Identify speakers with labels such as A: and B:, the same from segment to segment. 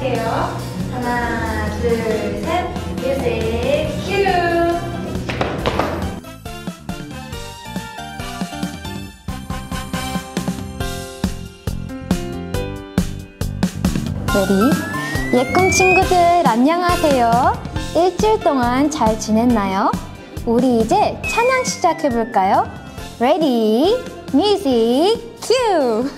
A: 시작할게요. 하나, 둘, 셋. 뮤직 큐!
B: 레디? 예꿈 친구들 안녕하세요. 일주일 동안 잘 지냈나요? 우리 이제 찬양 시작해볼까요? 레디, 뮤직, 큐!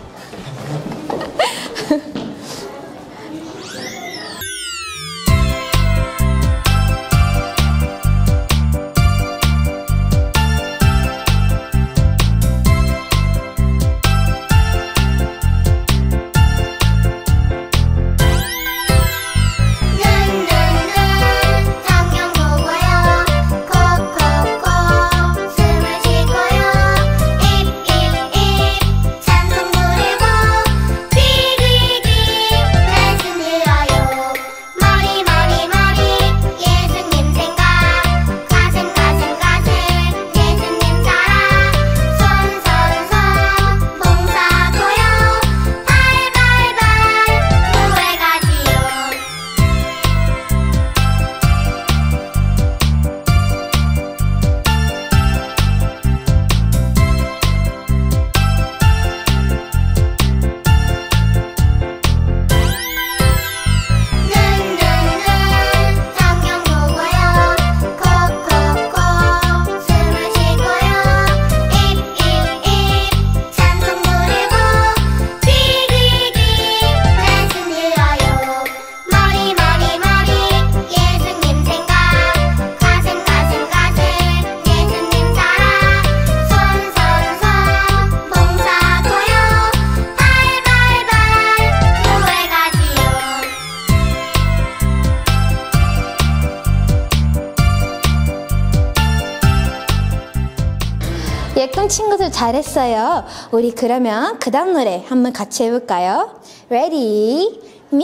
B: 예꿈 친구들 잘했어요. 우리 그러면 그 다음 노래 한번 같이 해볼까요? Ready,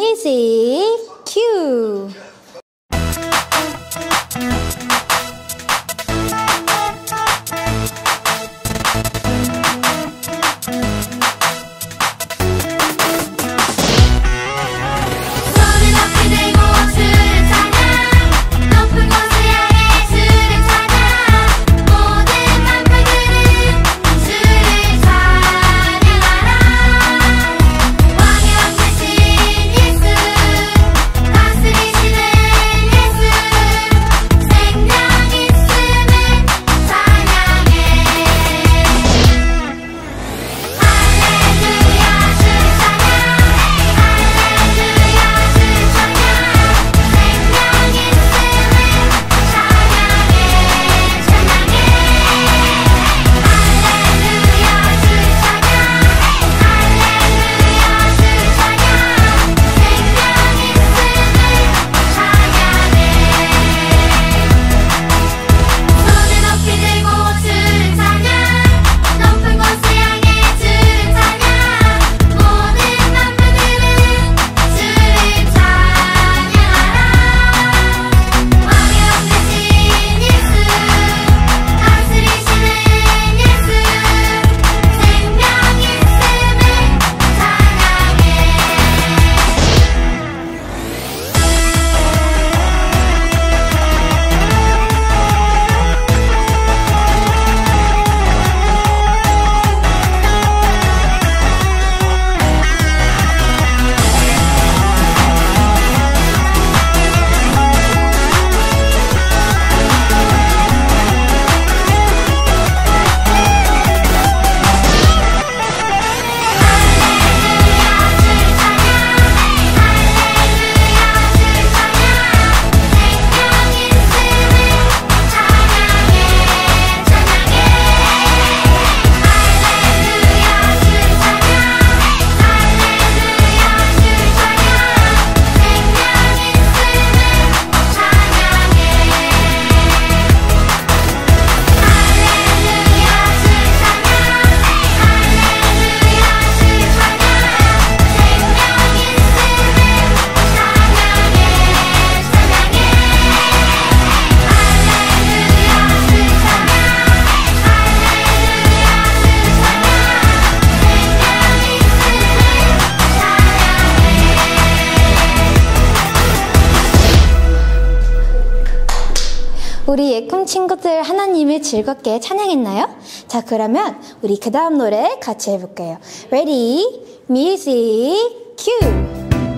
B: music, cue!
C: 왕의 왕 대신 예수 다스리시는
B: 우리 예꿈 친구들 하나님을 즐겁게 찬양했나요? 자, 그러면 우리 그 다음 노래 같이 해볼게요. Ready, music, cue!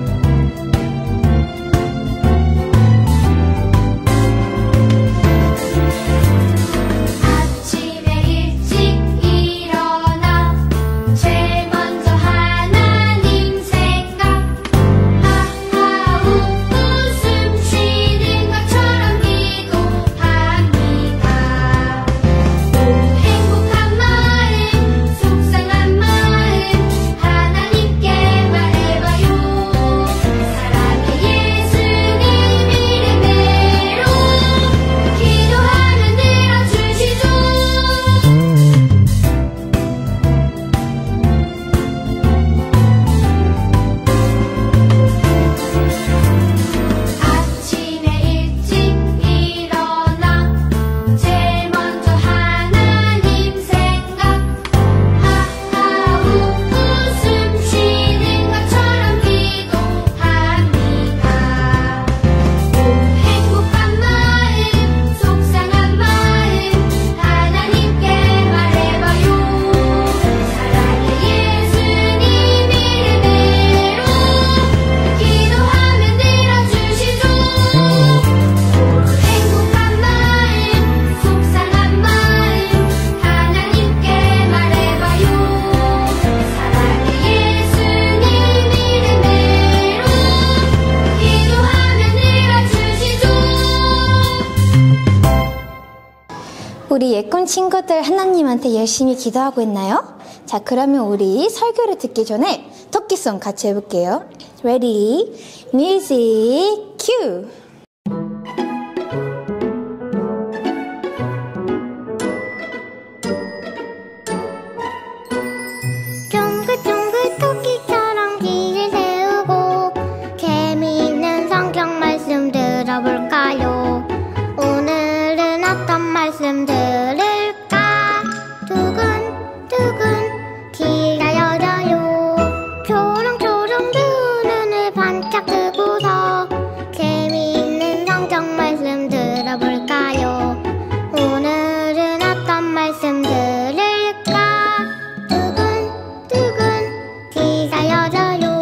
B: 우리 예꿈 친구들 하나님한테 열심히 기도하고 있나요? 자, 그러면 우리 설교를 듣기 전에 토끼송 같이 해볼게요. Ready, music, cue!
C: 쫑긋쫑긋 토끼처럼 귀를 세우고 재미있는 성경 말씀 들어볼까요? 오늘은 어떤 말씀 들을까? 두근두근 귀가 열려요. 초롱초롱 두 눈을 반짝 뜨고서 재미있는 성경 말씀 들어볼까요? 오늘은 어떤 말씀 들을까? 두근두근 귀가 열려요.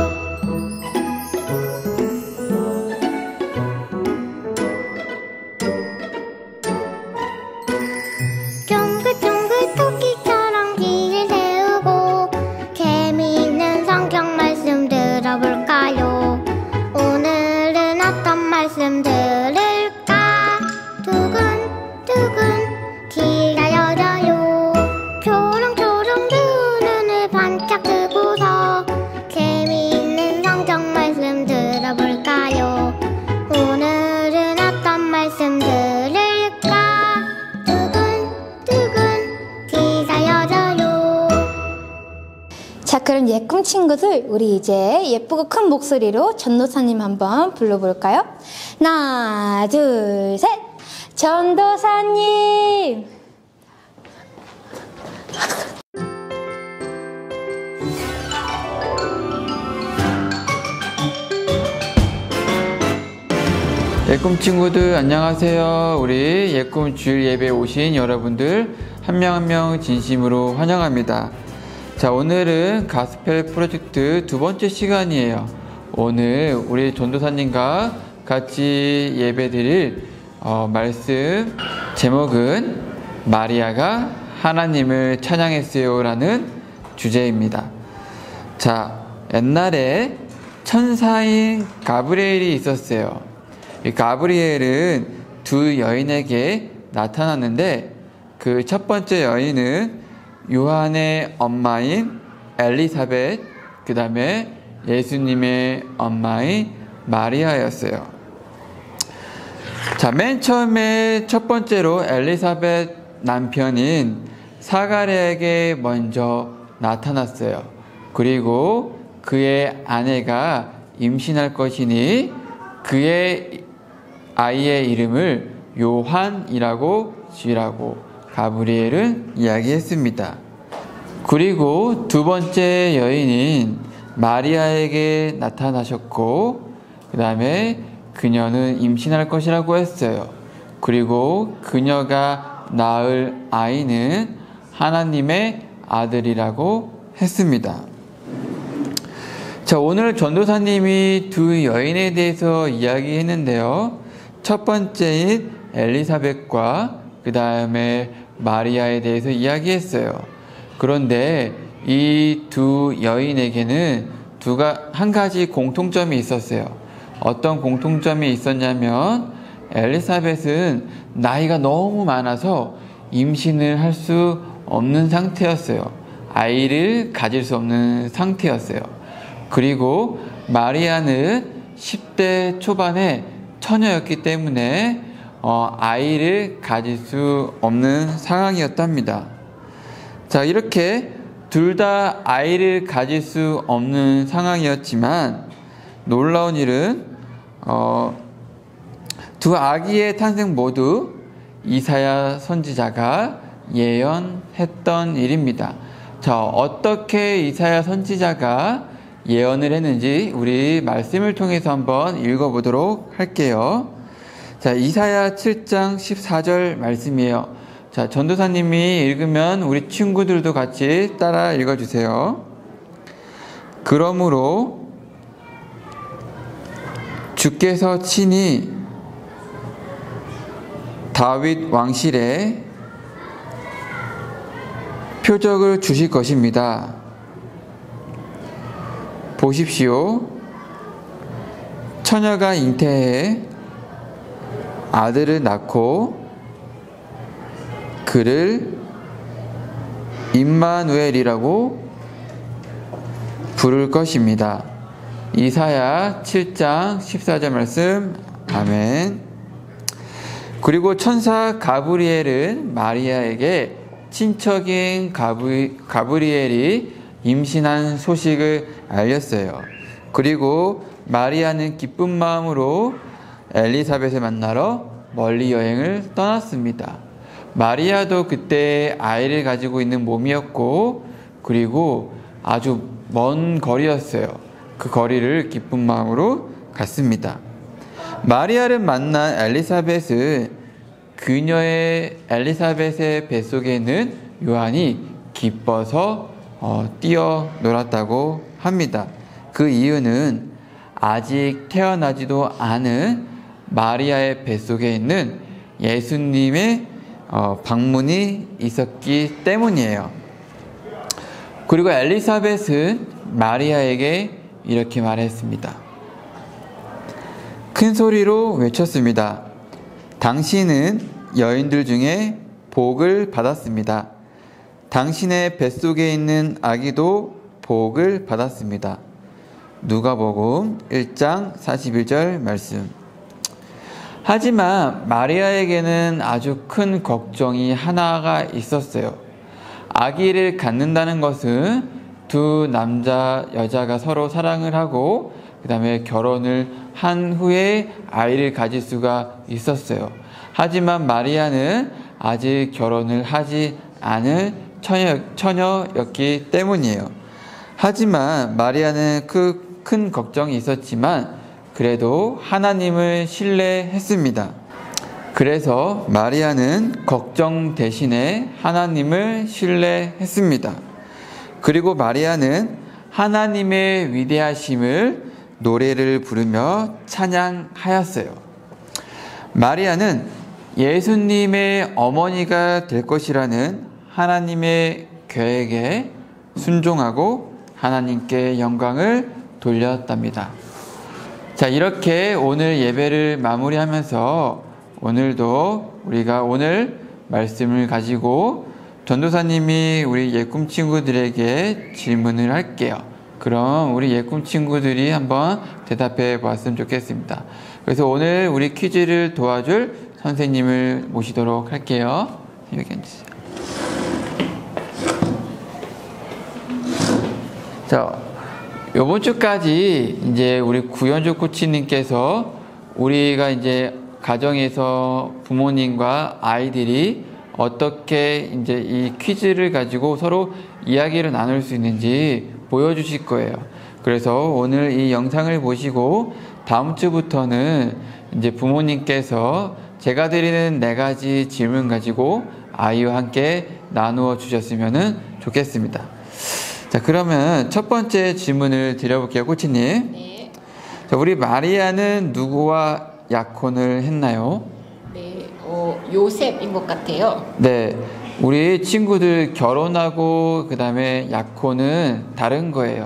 C: 쫑긋쫑긋 토끼처럼 귀를 세우고 재미있는 성경 말씀 들어볼까요? 오늘은 어떤 말씀 들을까? 두근두근 귀가 열려요. 초롱초롱 두 눈을 반짝 뜨고서 재미있는 성경 말씀 들어볼까요? 오늘은 어떤 말씀 들을까? 두근두근 귀가 열려요.
B: 자, 그럼 예꿈 친구들, 우리 이제 예쁘고 큰 목소리로 전도사님 한번 불러볼까요? 하나, 둘, 셋! 전도사님!
D: 예꿈 친구들 안녕하세요. 우리 예꿈 주일 예배에 오신 여러분들 한 명 한 명 진심으로 환영합니다. 자, 오늘은 가스펠 프로젝트 두 번째 시간이에요. 오늘 우리 전도사님과 같이 예배드릴 말씀 제목은 마리아가 하나님을 찬양했어요 라는 주제입니다. 자, 옛날에 천사인 가브리엘이 있었어요. 이 가브리엘은 두 여인에게 나타났는데 그 첫 번째 여인은 요한의 엄마인 엘리사벳, 그 다음에 예수님의 엄마인 마리아였어요. 자, 맨 처음에 첫 번째로 엘리사벳 남편인 사가랴에게 먼저 나타났어요. 그리고 그의 아내가 임신할 것이니 그의 아이의 이름을 요한이라고 지으라고 가브리엘은 이야기했습니다. 그리고 두 번째 여인인 마리아에게 나타나셨고 그 다음에 그녀는 임신할 것이라고 했어요. 그리고 그녀가 낳을 아이는 하나님의 아들이라고 했습니다. 자, 오늘 전도사님이 두 여인에 대해서 이야기했는데요. 첫 번째인 엘리사벳과 그 다음에 마리아에 대해서 이야기했어요. 그런데 이 두 여인에게는 한 가지 공통점이 있었어요. 어떤 공통점이 있었냐면 엘리사벳은 나이가 너무 많아서 임신을 할 수 없는 상태였어요. 아이를 가질 수 없는 상태였어요. 그리고 마리아는 10대 초반에 처녀였기 때문에 아이를 가질 수 없는 상황이었답니다. 자, 이렇게 둘 다 아이를 가질 수 없는 상황이었지만 놀라운 일은 두 아기의 탄생 모두 이사야 선지자가 예언했던 일입니다. 자, 어떻게 이사야 선지자가 예언을 했는지 우리 말씀을 통해서 한번 읽어보도록 할게요. 자, 이사야 7장 14절 말씀이에요. 자, 전도사님이 읽으면 우리 친구들도 같이 따라 읽어주세요. 그러므로 주께서 친히 다윗 왕실에 표적을 주실 것입니다. 보십시오. 처녀가 잉태해 아들을 낳고 그를 임마누엘이라고 부를 것입니다. 이사야 7장 14절 말씀. 아멘. 그리고 천사 가브리엘은 마리아에게 친척인 가브리엘이 임신한 소식을 알렸어요. 그리고 마리아는 기쁜 마음으로 엘리사벳을 만나러 멀리 여행을 떠났습니다. 마리아도 그때 아이를 가지고 있는 몸이었고, 그리고 아주 먼 거리였어요. 그 거리를 기쁜 마음으로 갔습니다. 마리아를 만난 엘리사벳은 그녀의 엘리사벳의 뱃속에는 요한이 기뻐서 뛰어놀았다고 합니다. 그 이유는 아직 태어나지도 않은 마리아의 뱃속에 있는 예수님의 방문이 있었기 때문이에요. 그리고 엘리사벳은 마리아에게 이렇게 말했습니다. 큰 소리로 외쳤습니다. 당신은 여인들 중에 복을 받았습니다. 당신의 뱃속에 있는 아기도 복을 받았습니다. 누가복음 1장 41절 말씀. 하지만 마리아에게는 아주 큰 걱정이 하나가 있었어요. 아기를 갖는다는 것은 두 여자가 서로 사랑을 하고 그 다음에 결혼을 한 후에 아이를 가질 수가 있었어요. 하지만 마리아는 아직 결혼을 하지 않은 처녀였기 때문이에요. 하지만 마리아는 그 큰 걱정이 있었지만 그래도 하나님을 신뢰했습니다. 그래서 마리아는 걱정 대신에 하나님을 신뢰했습니다. 그리고 마리아는 하나님의 위대하심을 노래를 부르며 찬양하였어요. 마리아는 예수님의 어머니가 될 것이라는 하나님의 계획에 순종하고 하나님께 영광을 돌렸답니다. 자, 이렇게 오늘 예배를 마무리하면서 오늘도 우리가 오늘 말씀을 가지고 전도사님이 우리 예꿈 친구들에게 질문을 할게요. 그럼 우리 예꿈 친구들이 한번 대답해 보았으면 좋겠습니다. 그래서 오늘 우리 퀴즈를 도와줄 선생님을 모시도록 할게요. 여기 앉으세요. 자, 요번 주까지 이제 우리 구현주 코치님께서 우리가 이제 가정에서 부모님과 아이들이 어떻게 이제 이 퀴즈를 가지고 서로 이야기를 나눌 수 있는지 보여주실 거예요. 그래서 오늘 이 영상을 보시고 다음 주부터는 이제 부모님께서 제가 드리는 4가지 질문 가지고 아이와 함께 나누어 주셨으면 좋겠습니다. 자, 그러면 첫 번째 질문을 드려볼게요, 코치님.
E: 네.
D: 자, 우리 마리아는 누구와 약혼을 했나요?
E: 네. 요셉인 것 같아요.
D: 네. 우리 친구들 결혼하고 그 다음에 약혼은 다른 거예요.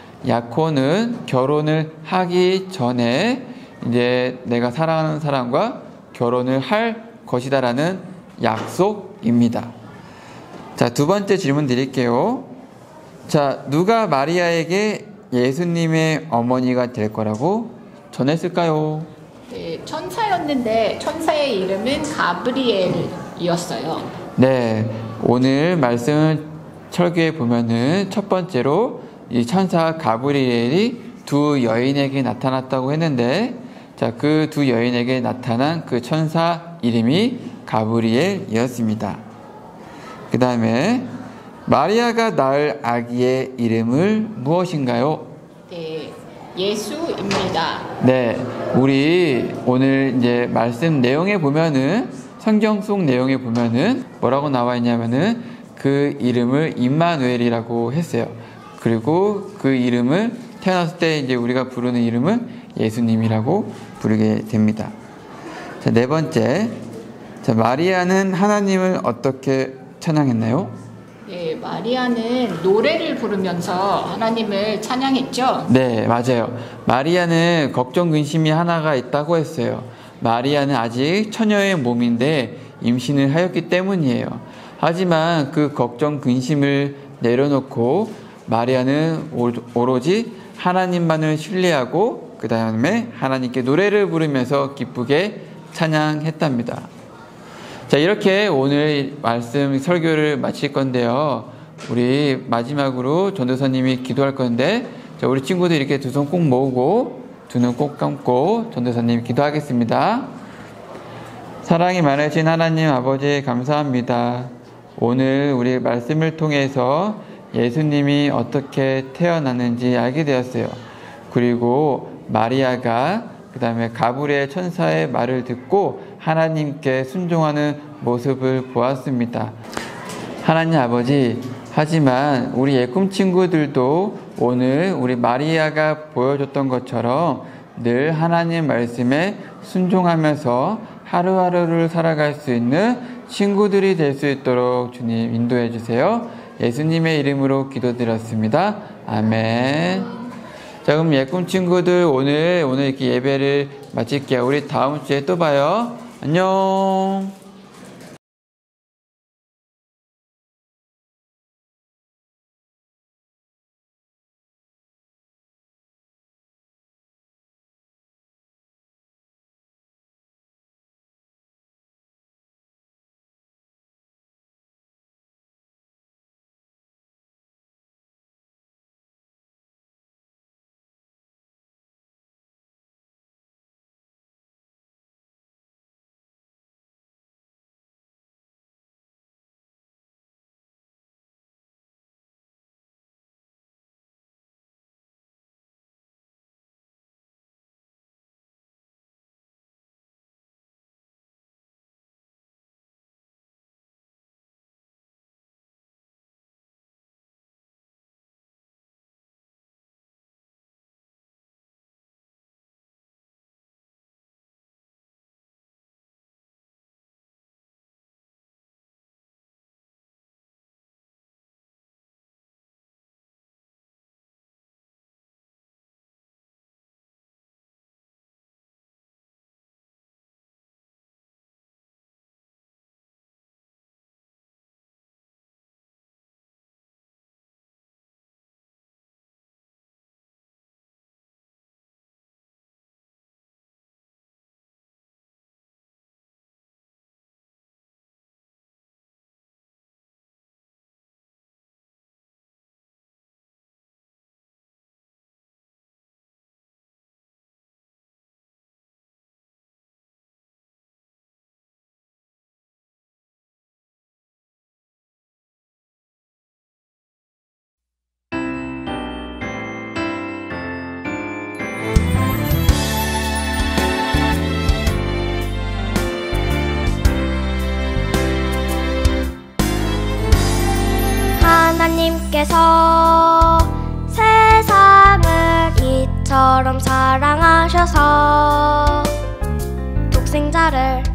D: 약혼은 결혼을 하기 전에 이제 내가 사랑하는 사람과 결혼을 할 것이다라는 약속입니다. 자, 두 번째 질문 드릴게요. 자, 누가 마리아에게 예수님의 어머니가 될 거라고 전했을까요?
E: 네, 천사였는데 천사의 이름은 가브리엘이었어요.
D: 네, 오늘 말씀 설교에 보면은 첫 번째로 이 천사 가브리엘이 두 여인에게 나타났다고 했는데, 자, 그 두 여인에게 나타난 그 천사 이름이 가브리엘이었습니다. 그 다음에 마리아가 낳을 아기의 이름을 무엇인가요?
E: 네, 예수입니다.
D: 네, 우리 오늘 이제 말씀 내용에 보면은 성경 속 내용에 보면은 뭐라고 나와 있냐면은 그 이름을 임마누엘이라고 했어요. 그리고 그 이름을 태어났을 때 이제 우리가 부르는 이름은 예수님이라고 부르게 됩니다. 자, 네 번째. 자, 마리아는 하나님을 어떻게 찬양했나요?
E: 네, 마리아는 노래를 부르면서 하나님을 찬양했죠.
D: 네, 맞아요. 마리아는 걱정 근심이 하나가 있다고 했어요. 마리아는 아직 처녀의 몸인데 임신을 하였기 때문이에요. 하지만 그 걱정 근심을 내려놓고 마리아는 오로지 하나님만을 신뢰하고 그 다음에 하나님께 노래를 부르면서 기쁘게 찬양했답니다. 자, 이렇게 오늘 말씀 설교를 마칠 건데요. 우리 마지막으로 전도사님이 기도할 건데, 자, 우리 친구들 이렇게 두 손 꼭 모으고 두 눈 꼭 감고 전도사님 기도하겠습니다. 사랑이 많으신 하나님 아버지 감사합니다. 오늘 우리 말씀을 통해서 예수님이 어떻게 태어났는지 알게 되었어요. 그리고 마리아가 그 다음에 가브리엘 천사의 말을 듣고 하나님께 순종하는 모습을 보았습니다. 하나님 아버지, 하지만 우리 예꿈 친구들도 오늘 우리 마리아가 보여줬던 것처럼 늘 하나님 말씀에 순종하면서 하루하루를 살아갈 수 있는 친구들이 될 수 있도록 주님 인도해 주세요. 예수님의 이름으로 기도드렸습니다. 아멘. 자, 그럼 예꿈 친구들 오늘 이렇게 예배를 마칠게요. 우리 다음 주에 또 봐요. 안녕.
C: 이처럼 사랑하셔서 독생자를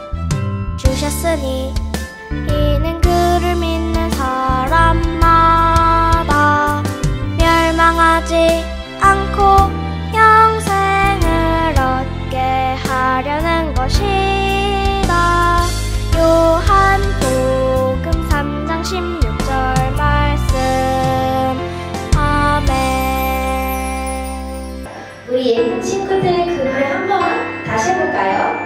C: 주셨으니 이는 그를 믿는 사람마다 멸망하지 않고 영생을 얻게 하려는 것이다. 요한복음 3장 16절 말씀. 아멘.
B: 우리 예쁜 친구들 그 노래 한번 다시 해볼까요?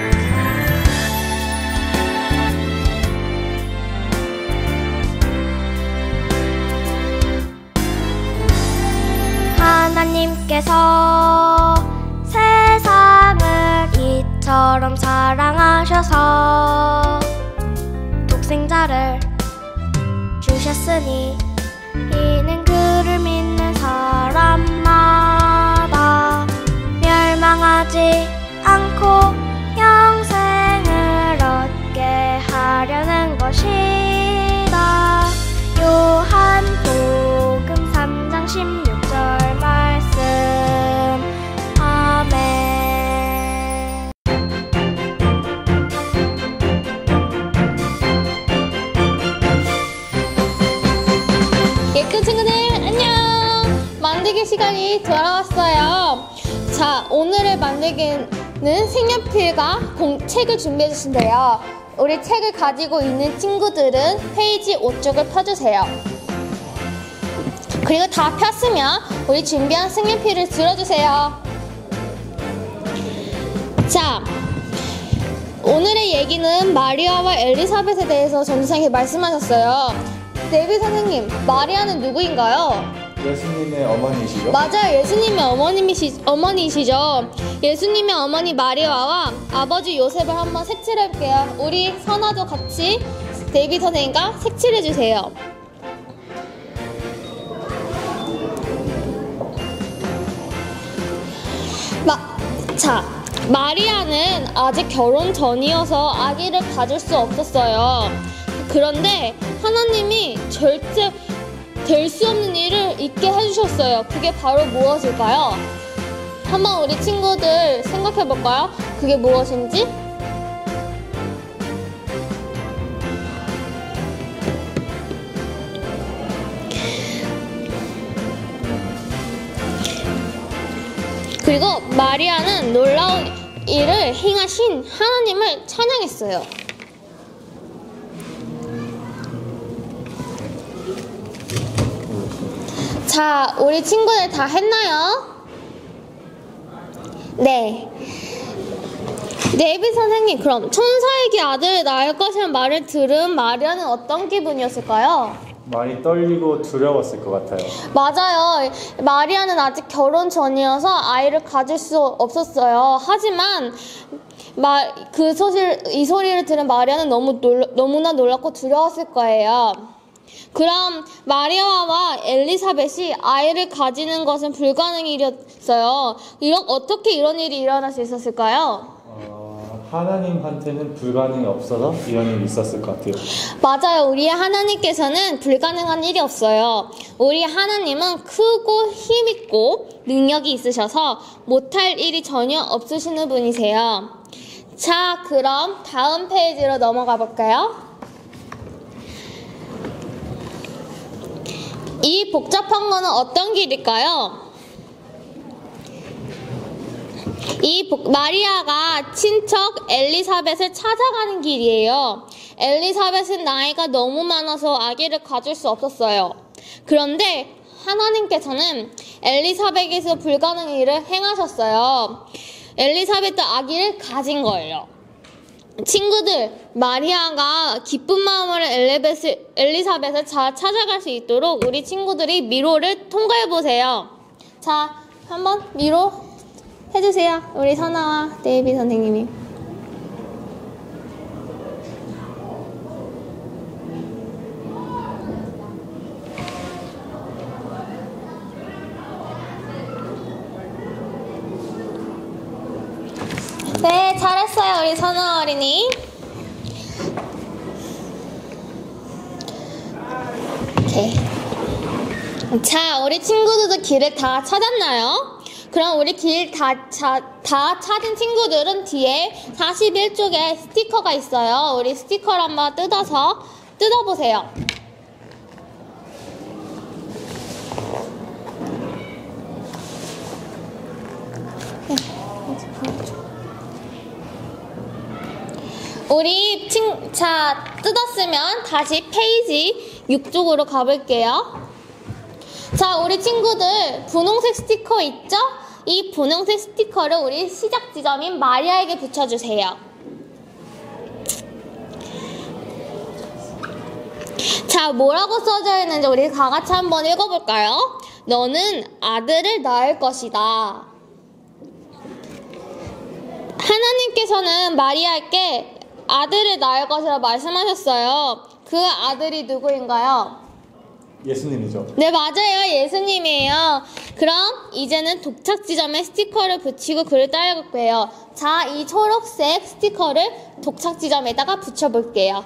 C: 하나님께서 세상을 이처럼 사랑하셔서 독생자를 주셨으니 이는 그를 믿는 사람마다 멸망하지 않고 영생을 얻게 하려는 것이다. 요한복음 3장 16절 말씀. 아멘.
F: 예쁜 친구들 안녕! 만들기 시간이 돌아왔어요. 자, 오늘의 만들기는 색연필과 책을 준비해 주신대요. 우리 책을 가지고 있는 친구들은 페이지 5쪽을 펴주세요. 그리고 다 폈으면 우리 준비한 색연필을 들어주세요. 자, 오늘의 얘기는 마리아와 엘리사벳에 대해서 전도사님이 말씀하셨어요. 데이비 선생님, 마리아는 누구인가요?
G: 예수님의 어머니시죠?
F: 맞아요. 예수님의 어머니시죠. 예수님의 어머니 마리아와 아버지 요셉을 한번 색칠해볼게요. 우리 선아도 같이 데이비 선생님과 색칠해주세요. 자, 마리아는 아직 결혼 전이어서 아기를 가질 수 없었어요. 그런데 하나님이 절대 될 수 없는 일을 있게 해주셨어요. 그게 바로 무엇일까요? 한번 우리 친구들 생각해볼까요? 그게 무엇인지? 그리고 마리아는 놀라운 일을 행하신 하나님을 찬양했어요. 자, 우리 친구들 다 했나요? 네. 네이비 선생님, 그럼 천사에게 아들을 낳을 것이라는 말을 들은 마리아는 어떤 기분이었을까요?
G: 많이 떨리고 두려웠을 것 같아요.
F: 맞아요. 마리아는 아직 결혼 전이어서 아이를 가질 수 없었어요. 하지만 이 소리를 들은 마리아는 너무나 놀랍고 두려웠을 거예요. 그럼 마리아와 엘리사벳이 아이를 가지는 것은 불가능한 일이었어요. 어떻게 이런 일이 일어날 수 있었을까요?
G: 하나님한테는 불가능이 없어서 이런 일이 있었을 것 같아요.
F: 맞아요. 우리 하나님께서는 불가능한 일이 없어요. 우리 하나님은 크고 힘있고 능력이 있으셔서 못할 일이 전혀 없으시는 분이세요. 자, 그럼 다음 페이지로 넘어가 볼까요? 이 복잡한 거는 어떤 길일까요? 마리아가 친척 엘리사벳을 찾아가는 길이에요. 엘리사벳은 나이가 너무 많아서 아기를 가질 수 없었어요. 그런데 하나님께서는 엘리사벳에서 불가능한 일을 행하셨어요. 엘리사벳도 아기를 가진 거예요. 친구들, 마리아가 기쁜 마음으로 엘리사벳을 잘 찾아갈 수 있도록 우리 친구들이 미로를 통과해보세요. 자, 한번 미로 해주세요. 우리 선아와 데이비 선생님이. 네, 잘했어요. 우리 선아 어린이. 오케이. 자, 우리 친구들도 길을 다 찾았나요? 그럼 우리 길 다 찾은 친구들은 뒤에 41쪽에 스티커가 있어요. 우리 스티커를 한번 뜯어보세요. 우리 뜯었으면 다시 페이지 6쪽으로 가볼게요. 자, 우리 친구들 분홍색 스티커 있죠? 이 분홍색 스티커를 우리 시작 지점인 마리아에게 붙여주세요. 자, 뭐라고 써져 있는지 우리 다 같이 한번 읽어볼까요? 너는 아들을 낳을 것이다. 하나님께서는 마리아에게 아들을 낳을 것이라고 말씀하셨어요. 그 아들이 누구인가요?
G: 예수님이죠.
F: 네, 맞아요. 예수님이에요. 그럼 이제는 도착 지점에 스티커를 붙이고 글을 따라갈게요. 자, 이 초록색 스티커를 도착 지점에다가 붙여볼게요.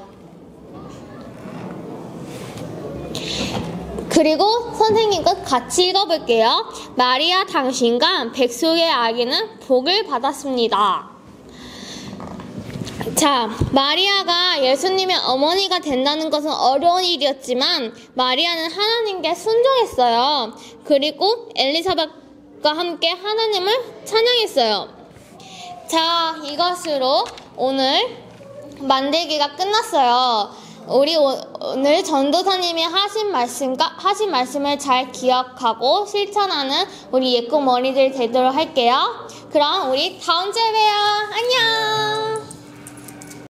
F: 그리고 선생님과 같이 읽어볼게요. 마리아 당신과 백속의 아기는 복을 받았습니다. 자, 마리아가 예수님의 어머니가 된다는 것은 어려운 일이었지만 마리아는 하나님께 순종했어요. 그리고 엘리사벳과 함께 하나님을 찬양했어요. 자, 이것으로 오늘 만들기가 끝났어요. 우리 오늘 전도사님이 하신 말씀을 잘 기억하고 실천하는 우리 예꿈 어린이들 되도록 할게요. 그럼 우리 다음 주에 봬요. 안녕.